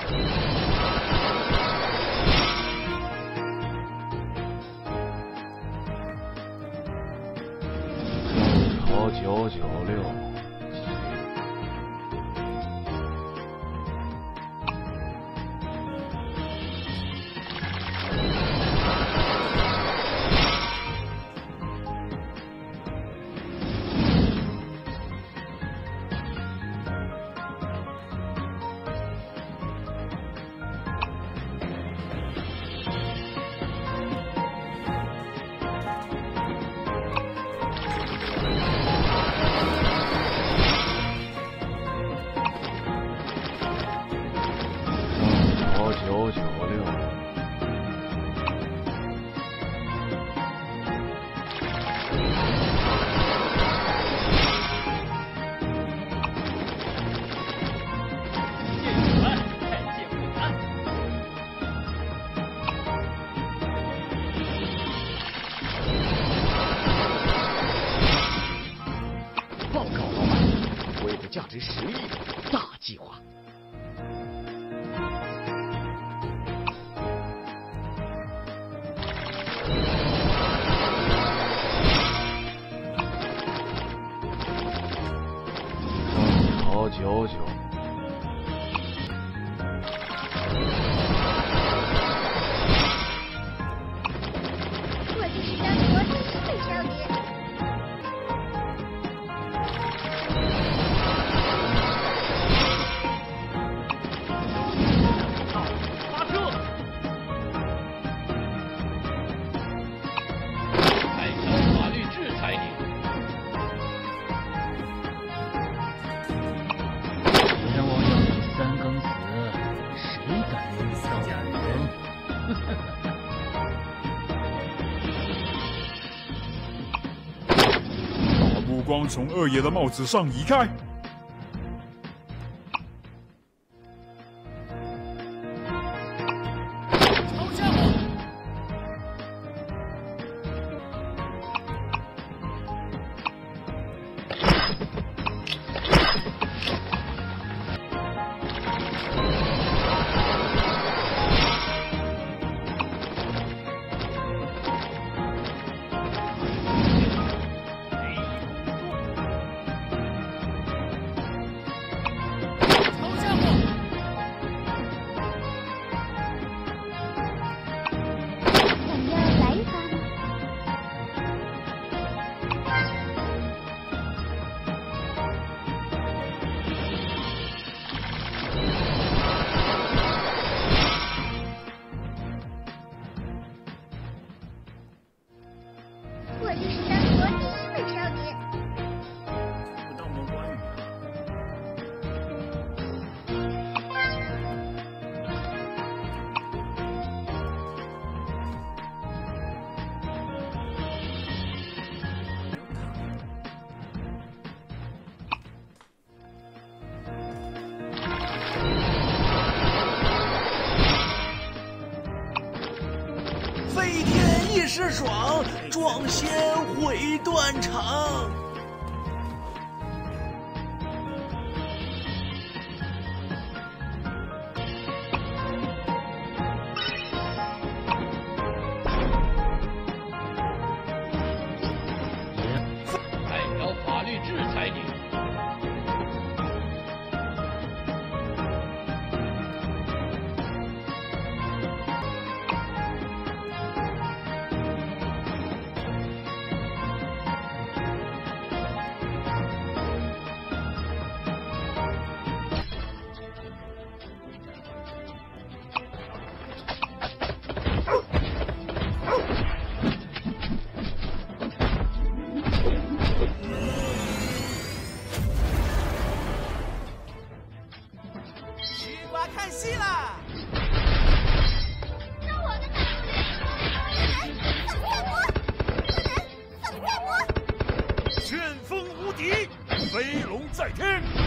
朝996。 996。 报告老板，我有个价值10亿的大计划。 朝99。 我就是当国第1美少女。 发射！开条法律制裁你！ 别我要你3更死，谁敢留你到2更？ 把目光从二爷的帽子上移开。 朝向我！ 我就是当国第1美少女。 不当我关羽啊！ 飞天一时爽，撞仙毁断肠。 开条法律制裁你！ 吃瓜看戏啦！ 让我的大人放天魔，不能放天魔。 旋风无敌，飞龙在天。